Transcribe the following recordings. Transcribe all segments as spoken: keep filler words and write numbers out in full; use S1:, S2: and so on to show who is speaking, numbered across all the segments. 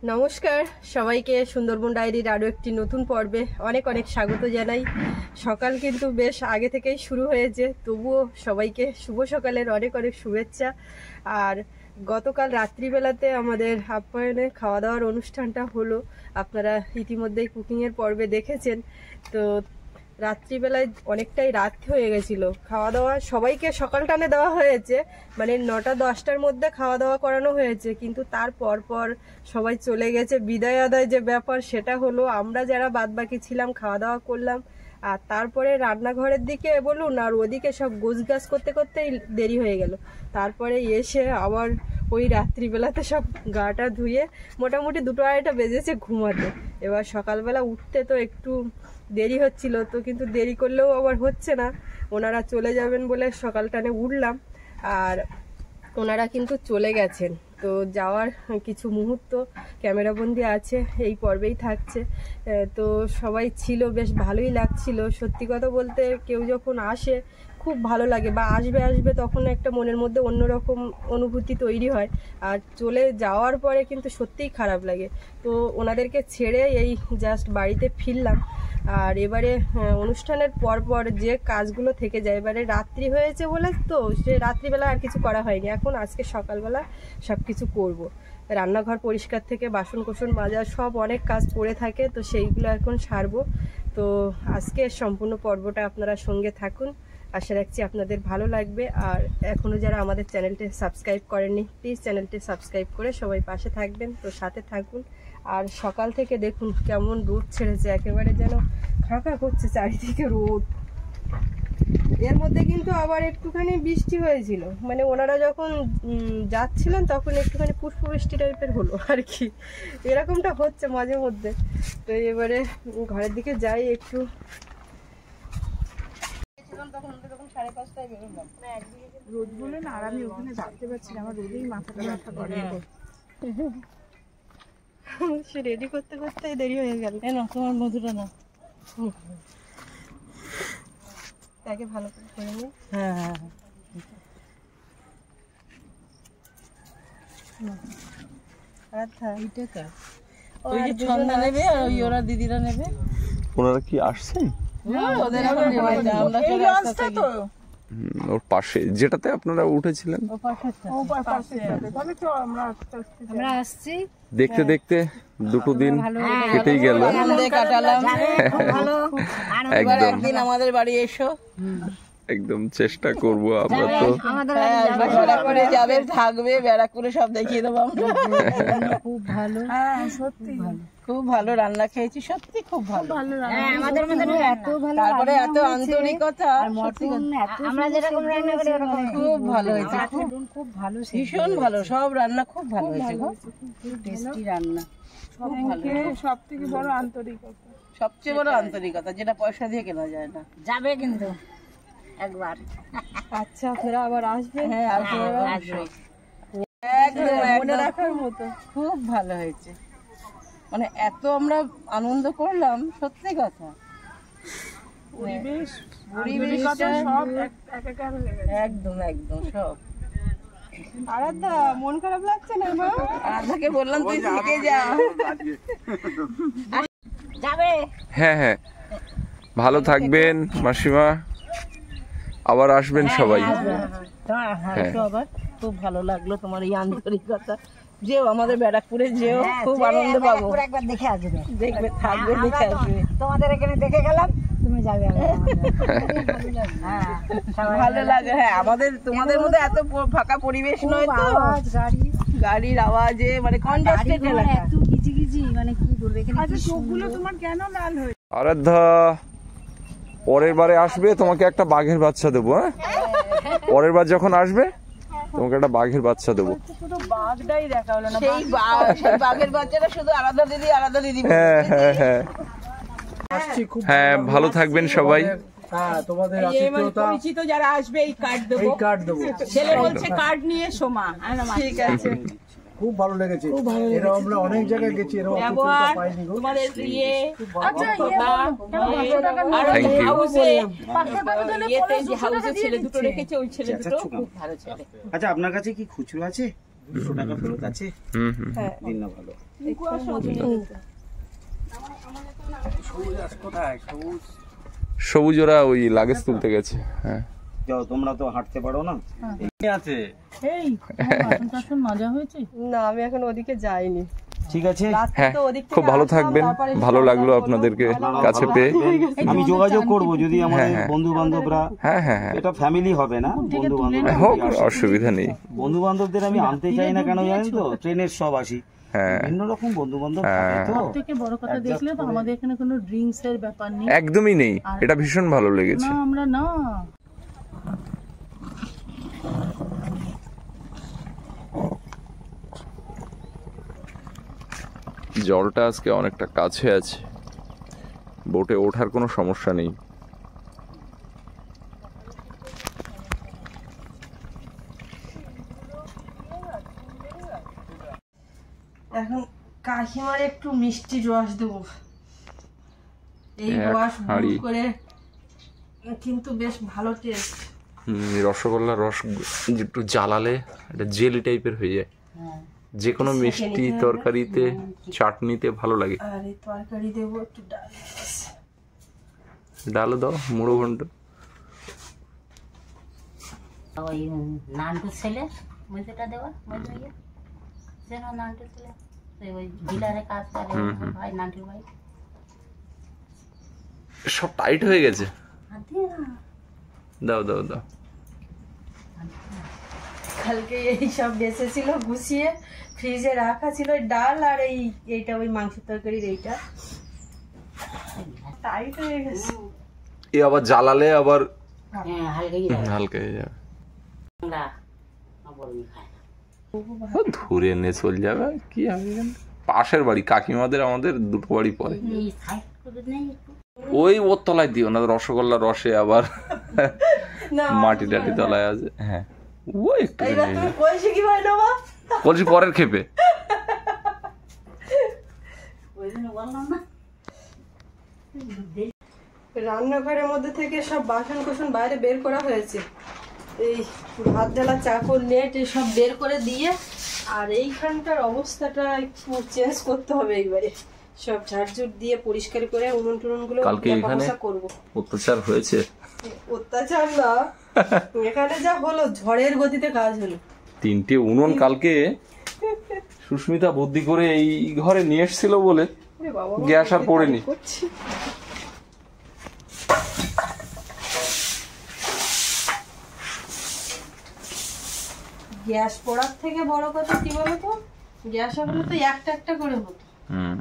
S1: নমস্কার সবাইকে সুন্দরবন ডায়েরির আরও একটি নতুন পর্বে অনেক অনেক স্বাগত জানাই। সকাল কিন্তু বেশ আগে থেকেই শুরু হয়েছে, তবুও সবাইকে শুভ সকালের অনেক অনেক শুভেচ্ছা। আর গতকাল রাত্রিবেলাতে আমাদের আপ্যায়নে খাওয়া দাওয়ার অনুষ্ঠানটা হলো, আপনারা ইতিমধ্যেই কুকিংয়ের পর্বে দেখেছেন। তো রাত্রিবেলায় অনেকটাই রাত হয়ে গেছিলো, খাওয়া দাওয়া সবাইকে সকাল টানে দেওয়া হয়েছে, মানে নটা দশটার মধ্যে খাওয়া দাওয়া করানো হয়েছে, কিন্তু তার পর পর সবাই চলে গেছে। বিদায় আদায় যে ব্যাপার সেটা হলো, আমরা যারা বাদ বাকি ছিলাম খাওয়া দাওয়া করলাম, আর তারপরে রান্নাঘরের দিকে বলুন আর ওদিকে সব গোছগাছ করতে করতেই দেরি হয়ে গেল। তারপরে এসে আবার ওই রাত্রিবেলাতে সব গাটা ধুয়ে মোটামুটি দুটো আড়াইটা বেজেছে ঘুমাতে। এবার সকালবেলা উঠতে তো একটু দেরি হচ্ছিল, তো কিন্তু দেরি করলেও আবার হচ্ছে না, ওনারা চলে যাবেন বলে সকালটানে উঠলাম। আর ওনারা কিন্তু চলে গেছেন, তো যাওয়ার কিছু মুহূর্ত ক্যামেরাবন্দি আছে, এই পর্বেই থাকছে। তো সবাই ছিল, বেশ ভালোই লাগছিল। সত্যি কথা বলতে কেউ যখন আসে খুব ভালো লাগে, বা আসবে আসবে তখন একটা মনের মধ্যে অন্যরকম অনুভূতি তৈরি হয়। আর চলে যাওয়ার পরে কিন্তু সত্যিই খারাপ লাগে। তো ওনাদেরকে ছেড়ে এই জাস্ট বাড়িতে ফিরলাম। আর এবারে অনুষ্ঠানের পর পর যে কাজগুলো থেকে যায়, এবারে রাত্রি হয়েছে বলে তো সে রাত্রিবেলা আর কিছু করা হয়নি। এখন আজকে সকালবেলা সব কিছু করবো, রান্নাঘর পরিষ্কার থেকে বাসন কোসন মাজা সব অনেক কাজ পড়ে থাকে, তো সেইগুলো এখন সারবো। তো আজকে সম্পূর্ণ পর্বটা আপনারা সঙ্গে থাকুন, আশা রাখছি আপনাদের ভালো লাগবে। আর এখনও যারা আমাদের চ্যানেলটি সাবস্ক্রাইব করেননি, প্লিজ চ্যানেলটি সাবস্ক্রাইব করে সবাই পাশে থাকবেন, তো সাথে থাকুন। আর সকাল থেকে দেখুন কেমন রোদ ছেড়েছে, একেবারে যেন ফাঁকা করছে চারিদিকে রোদ। এর মধ্যে কিন্তু আবার একটুখানি বৃষ্টি হয়েছিল, মানে ওনারা যখন যাচ্ছিলেন তখন একটুখানি পুষ্প বৃষ্টি টাইপের হলো আর কি, এরকমটা হচ্ছে মাঝে মধ্যে। তো এবারে ঘরের দিকে যাই একটু। সাড়ে পাঁচটায় বেরোলাম,
S2: রোদ বলে না, আর আমি ওখানে থাকতে পারছি না, আমার রোদেই মাথাটা ব্যথা করে।
S1: সে রেডি করতে করতে দেরি হয়ে গেল।
S2: না তোমার মধুটা না,
S1: তাকে ভালো করে করে নি।
S2: হ্যাঁ হ্যাঁ
S1: আচ্ছা
S2: এইটা কা ওই যে ছন্দা নেবে আর ওই ওরা দিদিরা নেবে।
S3: ওনারা কি আসছেন?
S2: ওদের এখন আমরা চলে আসতে তো
S3: ওর পাশে যেটাতে আপনারা উঠেছিলেন,
S2: আমরা আসছি
S3: দেখতে দেখতে দুটো দিন কেটেই গেল।
S2: একদিন আমাদের বাড়ি এসো,
S3: একদম চেষ্টা করব আমরা তো।
S2: ব্যারাকপুরে যাবে, থাকবে, ব্যারাকপুরে সব দেখিয়ে দেবো আমরা। খুব ভালো, হ্যাঁ সত্যি খুব ভালো রান্না খেয়েছি, সত্যি খুব ভালো।
S4: আমাদের মধ্যে এত ভালো,
S2: তারপরে এত আন্তরিকতা,
S4: আমরা যেরকম রান্না করি ওরকম
S2: খুব ভালো হয়েছে,
S4: খুব ভালো,
S2: ভীষণ ভালো, সব রান্না খুব ভালো হয়েছে, খুব টেস্টি রান্না, খুব ভালো।
S5: সব থেকে বড় আন্তরিকতা,
S2: সবচেয়ে বড় আন্তরিকতা, যেটা পয়সা দিয়ে কেনা যায় না।
S4: যাবে কিন্তু একবার।
S1: আচ্ছা আপনারা আবার আসবেন?
S2: হ্যাঁ আসবে, একদম মনে রাখার মতো, খুব ভালো হয়েছে। মানে এত আমরা আনন্দ করলাম, সত্যি কথা।
S5: পরিবেশ
S2: পরিবেশটা
S5: সব একাকার হয়ে গেছে,
S2: একদম একদম সব।
S1: আরাধ্যা মন খারাপ লাগছে না মা?
S2: আরাধ্যাকে বললাম তুই থেকে যা।
S4: যাবে?
S3: হ্যাঁ হ্যাঁ, ভালো থাকবেন মাসিমা, আবার আসবেন সবাই।
S2: হ্যাঁ আবার খুব ভালো লাগলো তোমার এই আন্তরিকতা। যেও আমাদের ব্যারাকপুরে, যেও খুব আনন্দ পাবো।
S4: একবার দেখে আসবে,
S2: দেখবে, থাকবে, দেখে আসবে।
S4: তোমাদের এখানে দেখে গেলাম, তুমি যাবে।
S2: ভালো লাগে, হ্যাঁ আমাদের তোমাদের মধ্যে এত ফাঁকা পরিবেশ নয় তো,
S4: গাড়ি
S2: গাড়ির আওয়াজে মানে কনজাস্টেড এলাকা,
S4: এত গিজি গিজি, মানে কি বলবো। এখানে
S5: আচ্ছা চোখগুলো তোমার কেন লাল হয়ে?
S3: আরাধ্যা পরের বারে আসবে, তোমাকে একটা বাঘের বাচ্চা দেবো। হ্যাঁ, পরের বার যখন আসবে তোমাকে একটা বাঘের বাচ্চা দেবো।
S5: শুধু বাঘটাই দেখা হলো না,
S2: সেই সেই বাঘের বাচ্চাটা শুধু আলাদা দিদি আলাদা দিদি।
S3: হ্যাঁ হ্যাঁ হ্যাঁ হ্যাঁ, ভালো থাকবেন সবাই।
S6: হ্যাঁ তোমাদের
S5: পরিচিত যারা আসবে এই কার্ড দেবো,
S6: এই কার্ড দেবো।
S5: ছেলে বলছে কার্ড নিয়ে সোমা।
S1: ঠিক আছে,
S6: খুব ভালো লেগেছে, এরকম আমরা অনেক জায়গায় গেছি, এরকম
S5: ব্যবহার
S6: পাইনি গো।
S5: তোমাদের ইয়ে
S2: আচ্ছা
S3: Thank you.
S5: হাউসে ইয়েতে যে হাউসে ছেলে দুটো রেখেছে, ওই ছেলে দুটো খুব ভালো ছেলে।
S7: আচ্ছা আপনার কাছে কি খুচরো আছে?
S6: দুশো টাকা ফেরত আছে।
S3: হুম হুম
S1: হ্যাঁ
S6: দিন না ভালো।
S1: এক্ষুনি মজুরি নিতে।
S6: সবুজ আজ কোথায়? সবুজ
S3: সবুজ ওরা ওই লাগেজ তুলতে গেছে। হ্যাঁ
S6: যাও, তোমরা তো হাঁটতে পারো না। এই আছে,
S5: এই বাসন টাসন মাজা হয়েছে?
S1: না আমি এখন ওদিকে যাইনি।
S6: ঠিক আছে।
S1: রাত্রে
S3: হ্যাঁ
S1: তো ওদিক থেকে
S3: খুব ভালো
S1: আসলাম,
S3: থাকবেন,
S1: তারপরে
S3: ভালো
S1: সন্ধ্যা
S3: লাগলো
S1: হলো,
S3: আপনাদেরকে
S1: ভালো
S3: কাছে
S1: লাগলো।
S3: পেয়ে।
S6: আমি যোগাযোগ করব যদি আমাদের
S3: হ্যাঁ, হ্যাঁ।
S6: বন্ধু বান্ধবরা,
S3: হ্যাঁ হ্যাঁ হ্যাঁ
S6: এটা ফ্যামিলি হবে না, বন্ধু বান্ধব
S3: হোক, অসুবিধা নেই।
S6: বন্ধু বান্ধবদের আমি আনতে চাই না, কেন জানেন তো? ট্রেনের সব আসি,
S3: হ্যাঁ
S6: বিভিন্ন রকম বন্ধু বান্ধব
S3: হ্যাঁ।
S6: থাকে তো।
S5: থেকে বড় কথা দেখলে তো আমাদের এখানে কোনো ড্রিঙ্কস এর ব্যাপার নেই।
S3: একদমই নেই, এটা ভীষণ ভালো লেগেছে।
S5: না আমরা না
S3: জলটা আজকে অনেকটা কাছে আছে, বোটে ওঠার কোনো সমস্যা নেই।
S1: এখন কাকিমার একটু মিষ্টি রস দেবো, এই
S3: এক
S1: রস
S3: হাঁড়ি।
S1: গুঁড়ো করে, কিন্তু বেশ ভালো টেস্ট।
S3: হুম, রসগোল্লার রস একটু জ্বালালে একটা জেলি টাইপের হয়ে যায়, যে কোনো মিষ্টি তরকারিতে চাটনিতে ভালো লাগে।
S1: আর এই তরকারি দেবো একটু ডাল,
S3: ডালও দাও, মুড়ো ঘন্ট।
S7: ওই নানটু ছেলে মধ্যেটা দেওয়া মধ্যে ইয়ে যেন নানটু ছেলে ওই- ওই ডিলারে কাজ করে ভাই, নানটুর ভাই।
S3: সব টাইট হয়ে গেছে,
S7: আর দিয়ে না
S3: দাও দাও দাও।
S1: কালকে এই সব বেঁচেছিল গুছিয়ে ফ্রিজে রাখা ছিল, ওই ডাল আর এই এইটা ওই মাংসের তরকারির এইটা টাইট হয়ে গেছে।
S3: এ আবার জ্বালালে আবার
S7: হ্যাঁ হালকা ইয়ে
S3: হুম, হালকা হয়ে যাবে।
S7: আমরা বলনি খায় না।
S3: ও, ধরে এনে চলে যাবে, কি হবে এখানে? পাশের বাড়ি কাকিমাদের, আমাদের দুটো বাড়ি পরে।
S7: এই সাইড করে নেই একটু
S3: ওই ওর তলায় দিও না, রসগোল্লা রসে আবার
S1: না
S3: মাটি টাটি তলায় আছে। হ্যাঁ ও একটু
S1: এইবার তুমি কইছি কি ভাই নেবো,
S3: বলছি পরের খেপে।
S7: ওই জন্য বললাম না
S1: রান্নাঘরের মধ্যে থেকে সব বাসন কোসন বাইরে বের করা হয়েছে, এই ভাত ঢালা চাকর নেট সব বের করে দিয়ে, আর এইখানকার অবস্থাটা একটু চেঞ্জ করতে হবে এইবারে, সব ঝাড়ঝুট দিয়ে পরিষ্কার করে উনুন টুনুন গুলো
S3: কালকে এখানে
S1: করবো।
S3: অত্যাচার হয়েছে,
S1: অত্যাচার না, এখানে যা হলো ঝড়ের গতিতে কাজ হলো।
S3: তিনটে উনুন কালকে সুস্মিতা বুদ্ধি করে এই ঘরে নিয়ে এসেছিল বলে
S1: এ বাবা,
S3: গ্যাস আর পড়েনি।
S1: করছি গ্যাস পড়ার থেকে বড় কথা কি বলতো, গ্যাস হলে তো একটা একটা করে হতো,
S3: হুম,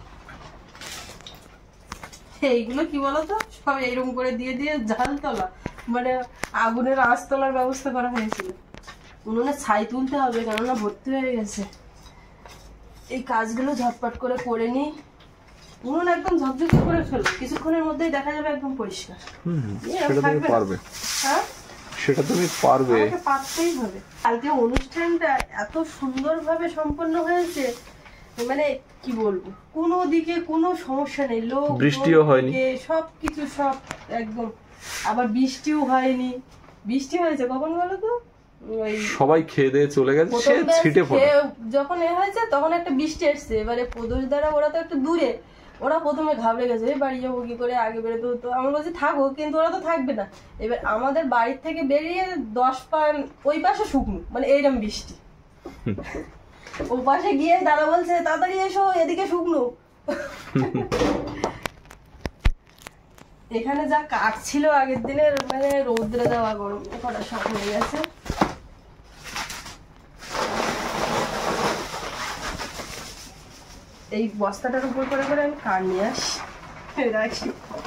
S1: এইগুলো কি বলতো সব এইরকম করে দিয়ে দিয়ে জাল তোলা, মানে আগুনের আঁচ তোলার ব্যবস্থা করা হয়েছিল। উনুনে ছাই তুলতে হবে, কেননা ভর্তি হয়ে গেছে। এই কাজগুলো ঝটপট করে করে নি, উনুন একদম ঝকঝকে করে ফেলো, কিছুক্ষণের মধ্যেই দেখা যাবে একদম পরিষ্কার।
S3: সেটা তুমি পারবে,
S1: হ্যাঁ
S3: সেটা তুমি পারবে।
S1: আমাকে পারতেই হবে। কালকে অনুষ্ঠানটা এত সুন্দরভাবে সম্পন্ন হয়েছে, মানে কি বলবো, কোনো দিকে কোনো সমস্যা নেই, লোক
S3: বৃষ্টিও হয়নি,
S1: সব কিছু সব একদম, আবার বৃষ্টিও হয়নি। বৃষ্টি হয়েছে কখন বলো তো, ওই
S3: সবাই খেয়ে দিয়ে চলে গেছে, সে
S1: প্রথম
S3: ছিটে পড়ে।
S1: খেয়ে যখন এ হয়েছে তখন একটা বৃষ্টি এসছে, এবারে প্রদোষ দ্বারা ওরা তো একটু দূরে, ওরা প্রথমে ঘাবড়ে গেছে, এই বাড়ি যাবো কি করে, আগে বেরোতে হতো। আমরা বলছি থাকো, কিন্তু ওরা তো থাকবে না। এবার আমাদের বাড়ির থেকে বেরিয়ে দশ পান ওই পাশে শুকনো, মানে এইরকম বৃষ্টি, ও পাশে গিয়ে দাদা বলছে তাড়াতাড়ি এসো, এদিকে শুকনো। এখানে যা কাঠ ছিল আগের দিনের, মানে রৌদ্রে দেওয়া গরম কটা সব হয়ে গেছে। এই বস্তাটার উপর করে করে আমি কাঠ নিয়ে আসি, রাখি।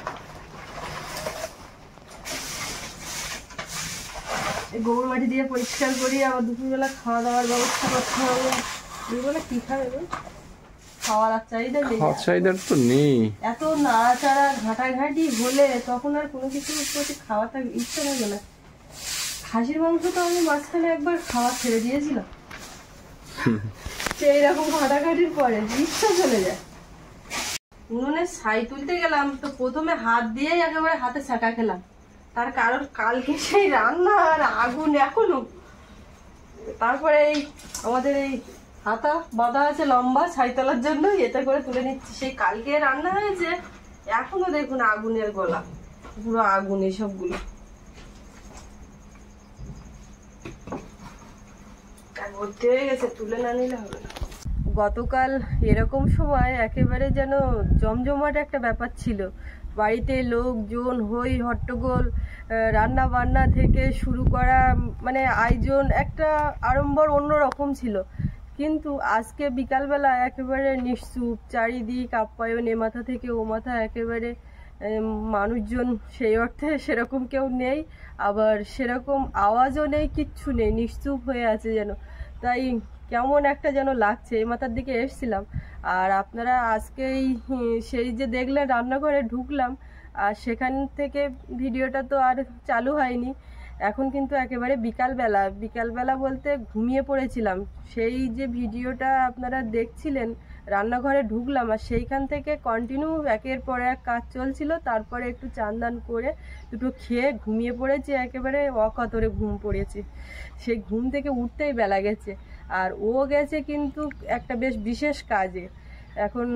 S1: এই গোবর মাটি দিয়ে পরিষ্কার করি, আবার দুপুরবেলা খাওয়া দাওয়ার ব্যবস্থা করতে হবে। দুপুরবেলা কি খাবে গো? খাওয়ার আর চাহিদা নেই,
S3: খাওয়ার চাহিদার তো নেই।
S1: এত নাড়াচাড়া ঘাটাঘাটি হলে তখন আর কোনো কিছুর প্রতি খাওয়া থাক ইচ্ছে থাকে না। খাসির মাংস তো আমি মাঝখানে একবার খাওয়া ছেড়ে দিয়েছিলাম, সেই রকম ঘাটাঘাটির পরে ইচ্ছা চলে যায়। উনুনে ছাই তুলতে গেলাম তো প্রথমে হাত দিয়েই একেবারে হাতে ছাঁকা খেলাম, তার কারণ কালকে সেই রান্না আর আগুন এখনো তারপরে এই আমাদের এই হাতা বাঁধা আছে লম্বা ছাই তোলার জন্য, এটা করে তুলে নিচ্ছি। সেই কালকে রান্না হয়েছে, এখনো দেখুন আগুনের গোলা, পুরো আগুন এসবগুলো ভর্তি হয়ে গেছে, তুলে না নিলে হবে না। গতকাল এরকম সময় একেবারে যেন জমজমাট একটা ব্যাপার ছিল, বাড়িতে লোকজন হই হট্টগোল, রান্না বান্না থেকে শুরু করা, মানে আয়োজন একটা আড়ম্বর অন্যরকম ছিল। কিন্তু আজকে বিকালবেলা একেবারে নিশ্চুপ, চারিদিক আপ্যায়ন, এ মাথা থেকে ও মাথা, একেবারে মানুষজন সেই অর্থে সেরকম কেউ নেই, আবার সেরকম আওয়াজও নেই, কিচ্ছু নেই, নিশ্চুপ হয়ে আছে যেন। তাই কেমন একটা যেন লাগছে। এই মাথার দিকে এসছিলাম, আর আপনারা আজকেই সেই যে দেখলেন রান্নাঘরে ঢুকলাম, আর সেখান থেকে ভিডিওটা তো আর চালু হয়নি। এখন কিন্তু একেবারে বিকালবেলা, বিকালবেলা বলতে ঘুমিয়ে পড়েছিলাম। সেই যে ভিডিওটা আপনারা দেখছিলেন, রান্নাঘরে ঢুকলাম আর সেইখান থেকে কন্টিনিউ একের পর এক কাজ চলছিল। তারপরে একটু চান দান করে দুটো খেয়ে ঘুমিয়ে পড়েছি, একেবারে অকাতরে ঘুম পড়েছি। সেই ঘুম থেকে উঠতেই বেলা গেছে, আর ও গেছে কিন্তু একটা বেশ বিশেষ কাজে। এখন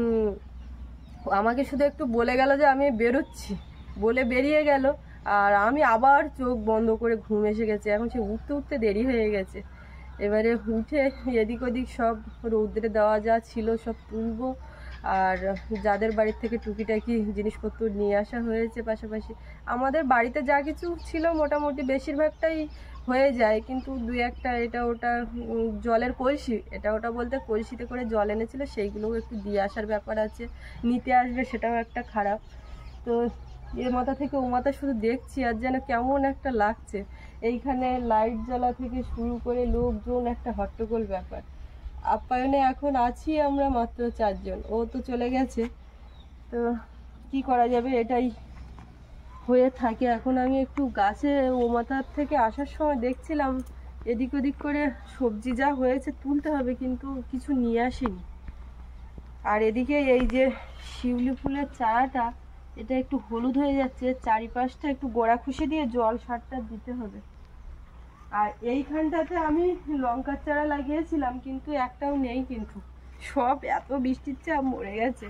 S1: আমাকে শুধু একটু বলে গেল যে আমি বেরোচ্ছি, বলে বেরিয়ে গেল, আর আমি আবার চোখ বন্ধ করে ঘুম এসে গেছে। এখন সে উঠতে উঠতে দেরি হয়ে গেছে। এবারে উঠে এদিক ওদিক সব রৌদ্রে দেওয়া যা ছিল সব তুলবো, আর যাদের বাড়ির থেকে টুকিটাকি জিনিসপত্র নিয়ে আসা হয়েছে, পাশাপাশি আমাদের বাড়িতে যা কিছু ছিল মোটামুটি বেশিরভাগটাই হয়ে যায়, কিন্তু দুই একটা এটা ওটা জলের কলসি, এটা ওটা বলতে কলসিতে করে জল এনেছিল, সেইগুলোও একটু দিয়ে আসার ব্যাপার আছে, নিতে আসবে সেটাও একটা খারাপ। তো এ মাথা থেকে ও মাথা শুধু দেখছি আর যেন কেমন একটা লাগছে। এইখানে লাইট জ্বালা থেকে শুরু করে লোকজন, একটা হট্টগোল ব্যাপার। আপ্যায়নে এখন আছি আমরা মাত্র চারজন, ও তো চলে গেছে, তো কি করা যাবে, এটাই হয়ে থাকে। এখন আমি একটু গাছে ও মাথার থেকে আসার সময় দেখছিলাম এদিক ওদিক করে সবজি যা হয়েছে তুলতে হবে, কিন্তু কিছু নিয়ে আসিনি। আর এদিকে এই যে শিউলি ফুলের চারাটা, এটা একটু হলুদ হয়ে যাচ্ছে, চারিপাশটা একটু গোড়া খুশি দিয়ে জল সারটা দিতে হবে। আর এইখানটাতে আমি লঙ্কার চারা লাগিয়েছিলাম, কিন্তু একটাও নেই, কিন্তু সব এত বৃষ্টির চাপ মরে গেছে।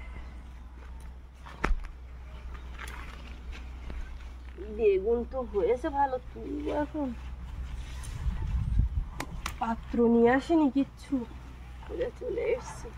S1: বেগুন তো হয়েছে ভালো, তুলবো এখন। পাত্র নিয়ে আসিনি কিচ্ছু, চলে এসছি।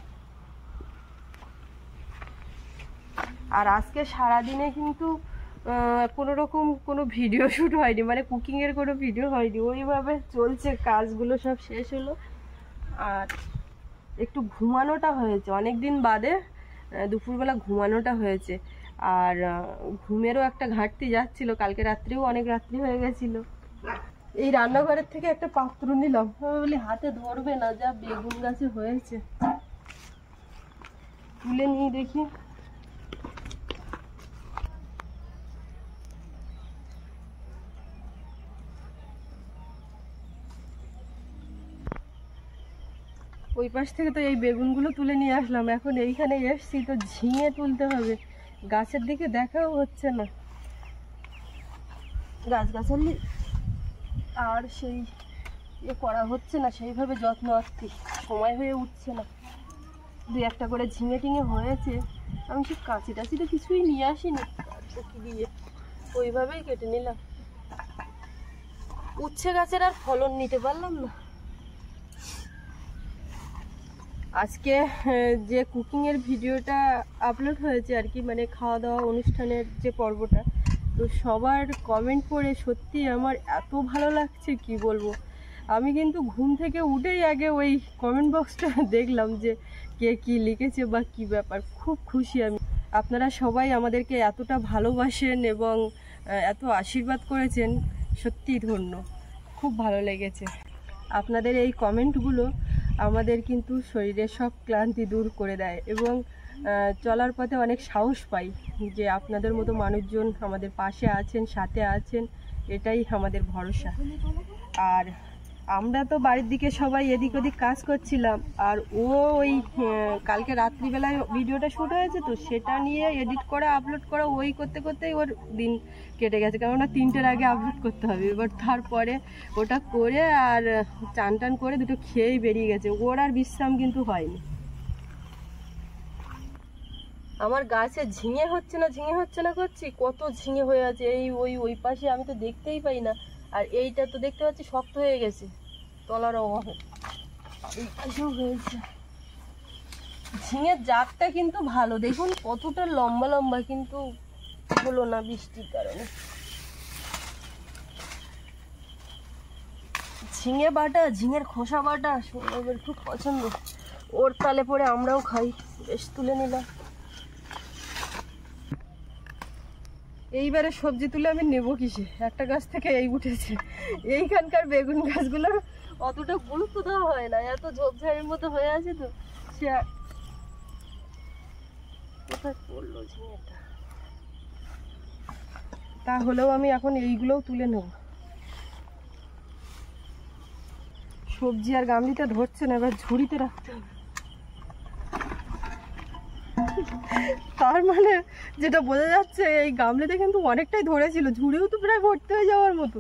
S1: আর আজকে সারাদিনে কিন্তু কোনো রকম কোনো ভিডিও শ্যুট হয়নি, মানে কুকিংয়ের কোনো ভিডিও হয়নি, ওইভাবে চলছে, কাজগুলো সব শেষ হলো। আর একটু ঘুমানোটা হয়েছে, অনেক দিন বাদে দুপুরবেলা ঘুমানোটা হয়েছে। আর ঘুমেরও একটা ঘাটতি যাচ্ছিল, কালকে রাত্রেও অনেক রাত্রি হয়ে গেছিলো। এই রান্নাঘরের থেকে একটা পাত্র নিলাম, বলি হাতে ধরবে না, যা বেগুন গাছে হয়েছে। তুলে নিয়ে দেখি। ওই পাশ থেকে তো এই বেগুনগুলো তুলে নিয়ে আসলাম, এখন এইখানে এসছি তো ঝিঙে তুলতে হবে। গাছের দিকে দেখাও হচ্ছে না, গাছগাছালি আর সেই ইয়ে করা হচ্ছে না, সেইভাবে যত্ন আত্মি সময় হয়ে উঠছে না। দু একটা করে ঝিঙে টিঙে হয়েছে, আমি সে কাঁচি টাচি তো কিছুই নিয়ে আসিনি, কি দিয়ে ওইভাবেই কেটে নিলাম। উচ্ছে গাছের আর ফলন নিতে পারলাম না। আজকে যে কুকিংয়ের ভিডিওটা আপলোড হয়েছে আর কি, মানে খাওয়া দাওয়া অনুষ্ঠানের যে পর্বটা, তো সবার কমেন্ট পড়ে সত্যি আমার এত ভালো লাগছে কি বলবো। আমি কিন্তু ঘুম থেকে উঠেই আগে ওই কমেন্ট বক্সটা দেখলাম যে কে কি লিখেছে বা কি ব্যাপার, খুব খুশি আমি। আপনারা সবাই আমাদেরকে এতটা ভালোবাসেন এবং এত আশীর্বাদ করেছেন, সত্যিই ধন্য, খুব ভালো লেগেছে। আপনাদের এই কমেন্টগুলো আমাদের কিন্তু শরীরের সব ক্লান্তি দূর করে দেয় এবং চলার পথে অনেক সাহস পাই যে আপনাদের মতো মানুষজন আমাদের পাশে আছেন, সাথে আছেন, এটাই আমাদের ভরসা। আর আমরা তো বাড়ির দিকে সবাই এদিক ওদিক কাজ করছিলাম, আর ও ওই কালকে রাত্রিবেলায় ভিডিওটা শ্যুট হয়েছে তো সেটা নিয়ে এডিট করা আপলোড করা ওই করতে করতেই ওর দিন কেটে গেছে, কেননা তিনটের আগে আপলোড করতে হবে। এবার তারপরে ওটা করে আর চান টান করে দুটো খেয়েই বেরিয়ে গেছে, ওর আর বিশ্রাম কিন্তু হয়নি। আমার গাছে ঝিঙে হচ্ছে না ঝিঙে হচ্ছে না করছি, কত ঝিঙে হয়ে আছে এই ওই ওই পাশে, আমি তো দেখতেই পাই না। আর এইটা তো দেখতে পাচ্ছি শক্ত হয়ে গেছে তলার অভাবে, এই পাশেও হয়েছে। ঝিঙের জাতটা কিন্তু ভালো, দেখুন কতটা লম্বা লম্বা, কিন্তু হলো না বৃষ্টির কারণে। ঝিঙে বাটা, ঝিঙের খোসা বাটা সৌরভের খুব পছন্দ, ওর তালে পরে আমরাও খাই। বেশ তুলে নিলাম। এইবারে সবজি তুলে আমি নেবো কিসে, একটা গাছ থেকে এই উঠেছে। এইখানকার বেগুন গাছগুলোর অতটা গুরুত্ব দেওয়া হয় না, এত ঝোপঝাড়ের মতো হয়ে আছে তো সে কোথায় পড়লো ঝিঙেটা। তাহলেও আমি এখন এইগুলোও তুলে নেব। সবজি আর গামলিটা ধরছে না, এবার ঝুড়িতে রাখতে হবে। তার মানে যেটা বোঝা যাচ্ছে এই গামলিতে কিন্তু অনেকটাই ধরেছিল, ঝুড়িও তো প্রায় ভর্তি হয়ে যাওয়ার মতো।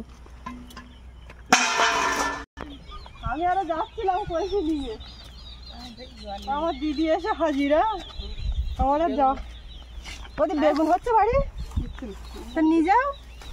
S1: আমি আরো যাচ্ছিলাম পয়সা দিয়ে, আমার দিদি এসে হাজিরা। আমার আর যাওয়া ওদের বেগুন হচ্ছে বাড়ি, তা নিয়ে যাও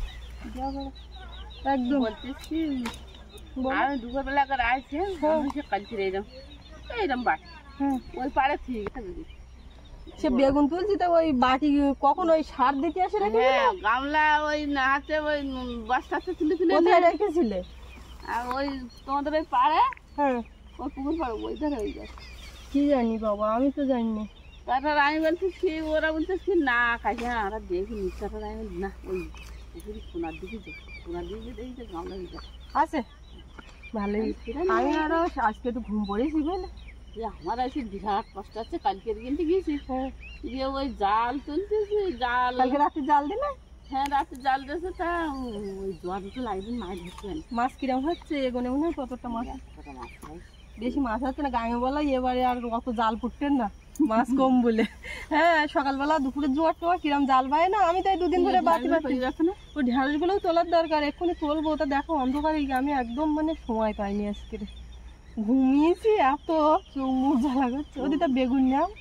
S1: একদম।
S2: আমি দুপুরবেলা করে আসছি, কালকে এরম এইরকম বাট ওই পাড়ে ঠিক আছে।
S1: সে বেগুন তুলছি তো ওই বাটি কখন ওই সার দিতে আসে নাকি?
S2: হ্যাঁ, গামলা ওই হাতে ওই বস্তাতে তুলে তুলে
S1: কোথায় রেখেছিলে?
S2: আর ওই তোমাদের ওই পাড়ে,
S1: হ্যাঁ
S2: ওই পুকুর পাড়ে ওই ধারে ওই যায়।
S1: কি জানি বাবা, আমি তো জানি না।
S2: তারপর আমি বলছি কি, ওরা বলছে কি না খাইছে, হ্যাঁ আমরা দেখিনি। তারপর আমি বলি না ওই পুকুরি কোনার দিকে যাই, কোনার দিকে দেখি যে গামলা দিকে
S1: আছে ভালোই। আমি আরো আজকে তো ঘুম পড়েছি বলে
S2: আমার আছে বিরাট কষ্ট আছে। কালকে কিনতে গিয়েছি, গিয়ে ওই জাল তুলতেছি, জাল
S1: কালকে রাতে জাল দিলে?
S2: হ্যাঁ রাতে জাল দিয়েছে, তা ওই জোয়ার তো লাগবে মাছ ধরছেন।
S1: মাছ কিরম হচ্ছে এগোনে মনে হয় কতটা মাছ?
S2: মাছ খাই
S1: বেশি মাছ হচ্ছে না গায়ে বলা, এবারে আর অত জাল ফুটতেন না মাছ কম বলে। হ্যাঁ সকালবেলা দুপুরে জোয়ার টোয়ার কিরম জাল পায় না, আমি তাই দুদিন ধরে বাতি বাতি যাচ্ছে না। ওই ঢ্যাঁড়স গুলোও তোলার দরকার, এক্ষুনি তুলবো। ওটা দেখো অন্ধকারে আমি একদম মানে সময় পাইনি আজকে, ঘুমিয়েছি এত চোখ মুখ জ্বালা করছে। ওদিকে বেগুন নাম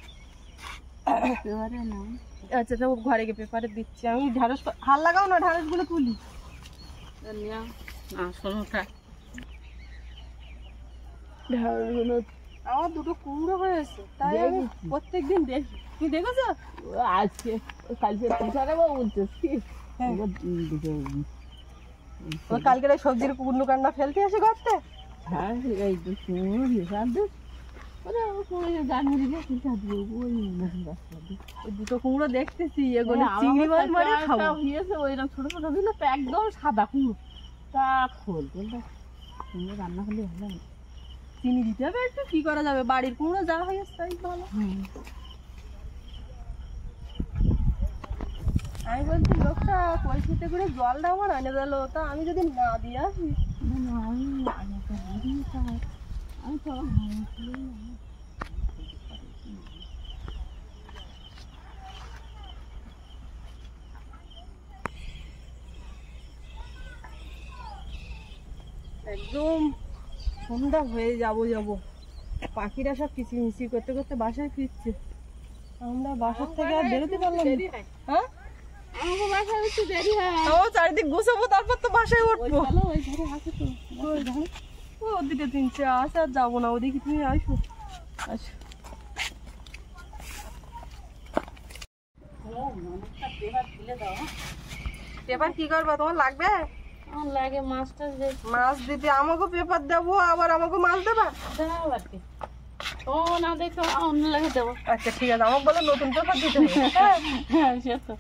S1: আচ্ছা তো ঘরে গিয়ে পেপারে দিচ্ছি আমি। ঢ্যাঁড়স হাল লাগাও না, ঢ্যাঁড়স গুলো তুলি। আমার দুটো কুমড়ো হয়েছে, তাই আমি প্রত্যেকদিন দেখি। তুই দেখেছো
S2: আজকে কালকে
S1: কালকের ওই সবজির কুমড়ো কান্না ফেলতে আসে ঘরতে?
S2: হ্যাঁ এই
S1: দুটো কুমড়ো দেখতেছি, এগুলো চিংড়ি মাছ মারে খাবো।
S2: হয়েছে ওইরকম ছোট ছোট দিলে একদম সাদা কুমড়ো, তা খোল কুমড়ো রান্না করলে ভালো।
S1: চিনি দিতে হবে একটু, কি করা যাবে, বাড়ির কুমড়ো যা হয়েছে তাই ভালো। আমি বলছি লোকটা কলসিতে করে জলটা আমার এনে দিল, তা আমি যদি না দিয়ে আসি।
S2: আমি তো
S1: একদম সন্ধ্যা হয়ে যাবো যাবো, পাখিরা সব কিচিরমিচির করতে করতে বাসায় ফিরছে। আমরা বাসার থেকে আর বেরোতে পারলাম না। হ্যাঁ
S2: আমাকে বাসায় উঠতে দেরি হয়,
S1: আমার চারিদিক গুছাবো, তারপর তো বাসায় উঠবো। ওদিকে তিনটে আসে, আর যাবো না ওদিকে, তুমি আসো আসো। পেপার কি করবা, তোমার লাগবে?
S2: আমার লাগে মাছটা,
S1: মাছ দিতে আমাকে পেপার দেবো, আবার আমাকে মাছ দেবা?
S2: ও না দেখো অন্য লাগে দেবো।
S1: আচ্ছা ঠিক আছে, আমাকে বলো নতুন পেপার দিতে হবে।
S2: হ্যাঁ সে তো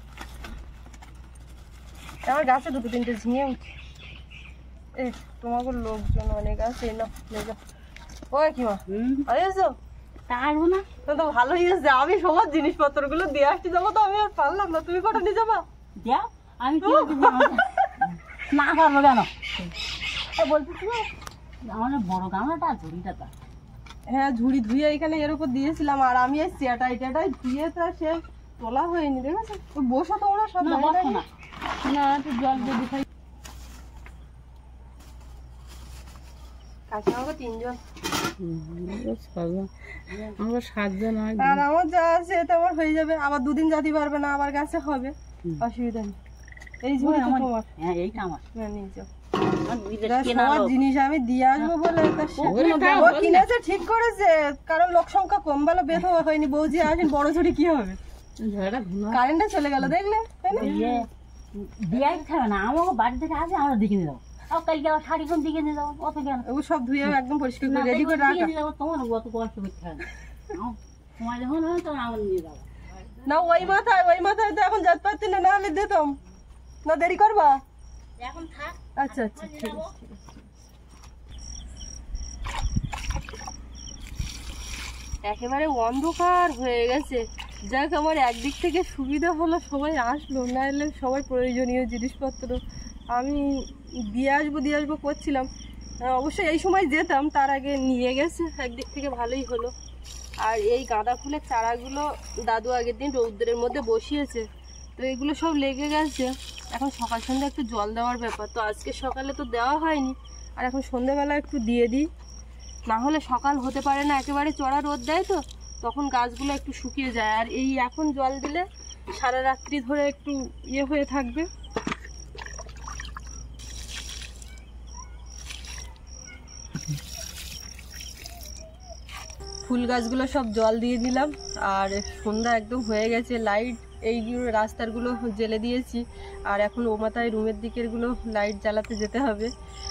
S1: আমার গাছে দুটো তিনটে ঝিঙে উঠে। এ তোমাকে লোকজন অনেক আছে, না ও কি মা আইছো?
S2: পারবো না
S1: তো তো ভালোই আছে, আমি সবার জিনিসপত্র গুলো দিয়ে আসতে যাবো, তো আমি আর পারলাম না। তুমি কটা নিয়ে যাবা?
S2: যাও, আমি কি না পারবো কেন বলতেছি।
S7: আমাদের বড় গামলাটা ঝুড়িটা তা
S1: হ্যাঁ ঝুড়ি ধুয়ে এখানে এর উপর দিয়েছিলাম, আর আমি এই চেটাই টেটাই ধুয়ে তা সে তোলা হয়নি, দেখেছো? তো বসো তোমরা সব
S7: না
S1: দাঁড়িয়ে
S7: বসো
S1: দাঁড়িয়ে।
S7: না না একটু জল দিয়ে দিখাই
S1: কাছে আমাকে তিনজন,
S5: আমরা সাতজন হয়
S1: আর আমার যা আছে এতে আমার হয়ে যাবে, আবার দুদিন যেতে পারবে না, আবার গাছে হবে, অসুবিধা নেই। এই ঝুড়ি তো তোমার,
S7: হ্যাঁ এইটা আমার
S1: হ্যাঁ নিয়ে যাও।
S7: আমার নিজের
S1: এরা
S7: কেনা
S1: সবার
S7: লোক।
S1: জিনিস আমি দিয়ে আসবো বলে তা সে-
S7: ওগুলো দাও,
S1: ও কিনেছে ঠিক করেছে, কারণ লোক সংখ্যা কম বেলা বের হওয়া হয়নি, বৌজি আসেন বড় ঝুড়ি কি হবে, কারেন্টটা চলে গেল দেখলে, তাই না?
S7: ইয়ে দিয়ে আসতে হবে না, আমাকে বাড়ি থেকে আসে আমরা দিকে নিয়ে যাবো, আর কালকে আবার শাড়ি কোন দিকে নিয়ে যাবো, অত কেন
S1: ওগুলো সব ধুয়ে একদম পরিষ্কার
S7: না,
S1: করে রেডি করে
S7: দিয়ে
S1: রাখা।
S7: নিয়ে যাবো, তোমার অত কষ্ট করতে হবে না। আমার- তোমার যখন হবে তখন আমার নিয়ে যাবো।
S1: না ওই মাথায় ওই মাথায় তো এখন যেতে পারছি না, না হলে দিতাম না, দেরি করবা?
S7: এখন থাক
S1: আচ্ছা আচ্ছা ঠিক আছে, ঠিক আছে। একেবারে অন্ধকার হয়ে গেছে, যাক আমার একদিক থেকে সুবিধা হলো, সবাই আসলো, না এলে সবাই প্রয়োজনীয় জিনিসপত্র আমি দিয়ে আসবো দিয়ে আসবো করছিলাম, আহ, অবশ্যই এই সময় যেতাম, তার আগে নিয়ে গেছে, একদিক থেকে ভালোই হলো। আর এই গাঁদা ফুলের চারাগুলো দাদু আগের দিন রৌদ্রের মধ্যে বসিয়েছে, তো এগুলো সব লেগে গেছে, এখন সকাল সন্ধ্যা একটু জল দেওয়ার ব্যাপার, তো আজকে সকালে তো দেওয়া হয়নি, আর এখন সন্ধ্যাবেলা একটু দিয়ে দিই, না হলে সকাল হতে পারে না, একেবারে চড়া রোদ দেয় তো, তখন গাছগুলো একটু শুকিয়ে যায়, আর এই এখন জল দিলে সারা রাত্রি ধরে একটু ইয়ে হয়ে থাকবে। ফুল গাছগুলো সব জল দিয়ে দিলাম, আর সন্ধ্যা একদম হয়ে গেছে, লাইট এইগুলো রাস্তারগুলো জ্বেলে দিয়েছি, আর এখন ও মাথায় রুমের দিকেরগুলো লাইট জ্বালাতে যেতে হবে।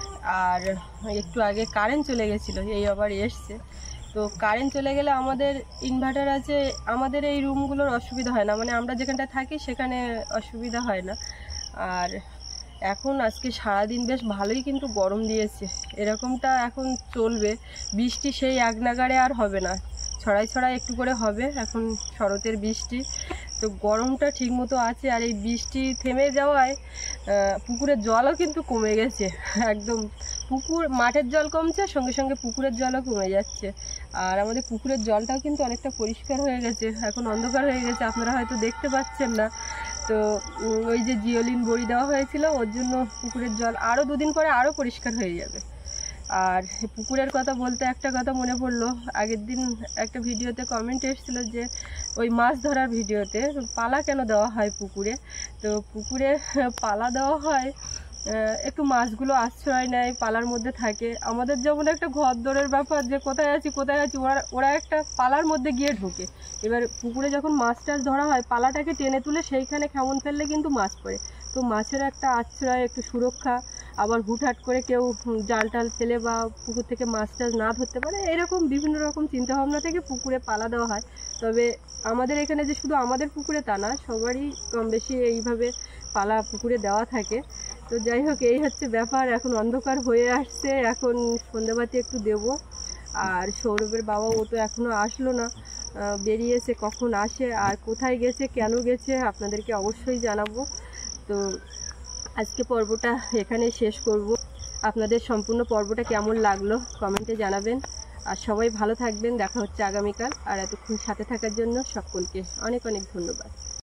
S1: আর একটু আগে কারেন্ট চলে গেছিলো, এই আবার এসছে, তো কারেন্ট চলে গেলে আমাদের ইনভার্টার আছে, আমাদের এই রুমগুলোর অসুবিধা হয় না, মানে আমরা যেখানটায় থাকি সেখানে অসুবিধা হয় না। আর এখন আজকে সারাদিন বেশ ভালোই কিন্তু গরম দিয়েছে, এরকমটা এখন চলবে, বৃষ্টি সেই এক নাগাড়ে আর হবে না, ছড়াই ছড়াই একটু করে হবে, এখন শরতের বৃষ্টি, তো গরমটা ঠিক মতো আছে। আর এই বৃষ্টি থেমে যাওয়ায় পুকুরের জলও কিন্তু কমে গেছে, একদম পুকুর মাঠের জল কমছে, সঙ্গে সঙ্গে পুকুরের জলও কমে যাচ্ছে, আর আমাদের পুকুরের জলটাও কিন্তু অনেকটা পরিষ্কার হয়ে গেছে, এখন অন্ধকার হয়ে গেছে, আপনারা হয়তো দেখতে পাচ্ছেন না, তো ওই যে জিওলিন বড়ি দেওয়া হয়েছিল ওর জন্য পুকুরের জল আরও দুদিন পরে আরও পরিষ্কার হয়ে যাবে। আর পুকুরের কথা বলতে একটা কথা মনে পড়লো, আগের দিন একটা ভিডিওতে কমেন্ট এসেছিলো যে ওই মাছ ধরার ভিডিওতে পালা কেন দেওয়া হয় পুকুরে, তো পুকুরে পালা দেওয়া হয় একটু মাছগুলো আশ্রয় নেয়, পালার মধ্যে থাকে, আমাদের যেমন একটা ঘর দৌড়ের ব্যাপার যে কোথায় আছি কোথায় আছি, ওরা ওরা একটা পালার মধ্যে গিয়ে ঢোকে, এবার পুকুরে যখন মাছ টাছ ধরা হয় পালাটাকে টেনে তুলে সেইখানে খেমন ফেললে কিন্তু মাছ পড়ে, তো মাছের একটা আশ্রয় একটু সুরক্ষা, আবার হুটহাট করে কেউ জাল টাল ফেলে বা পুকুর থেকে মাছ টাছ না ধরতে পারে, এরকম বিভিন্ন রকম চিন্তাভাবনা থেকে পুকুরে পালা দেওয়া হয়। তবে আমাদের এখানে যে শুধু আমাদের পুকুরে তা না, সবারই কম বেশি এইভাবে পালা পুকুরে দেওয়া থাকে। তো যাই হোক, এই হচ্ছে ব্যাপার, এখন অন্ধকার হয়ে আসছে, এখন সন্ধ্যাবাতি একটু দেব। আর সৌরভের বাবা ও তো এখনও আসলো না, বেরিয়েছে, কখন আসে আর কোথায় গেছে কেন গেছে আপনাদেরকে অবশ্যই জানাবো। তো আজকে পর্বটা এখানেই শেষ করব, আপনাদের সম্পূর্ণ পর্বটা কেমন লাগলো কমেন্টে জানাবেন, আর সবাই ভালো থাকবেন, দেখা হচ্ছে আগামীকাল, আর এতক্ষণ সাথে থাকার জন্য সকলকে অনেক অনেক ধন্যবাদ।